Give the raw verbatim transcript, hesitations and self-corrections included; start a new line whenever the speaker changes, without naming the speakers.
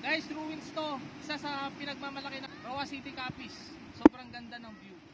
Guys, ruins to. Isa sa pinagmamalaki ng Roa City Capiz. Sobrang ganda ng view.